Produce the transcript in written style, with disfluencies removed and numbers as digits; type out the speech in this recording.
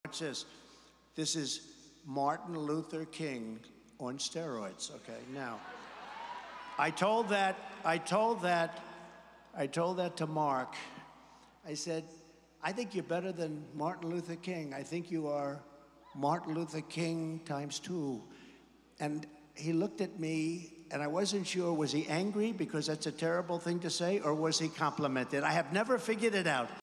Watch this. This is Martin Luther King on steroids, okay? Now, I told that to Mark. I said, I think you're better than Martin Luther King. I think you are Martin Luther King ×2. And he looked at me, and I wasn't sure, was he angry because that's a terrible thing to say, or was he complimented? I have never figured it out.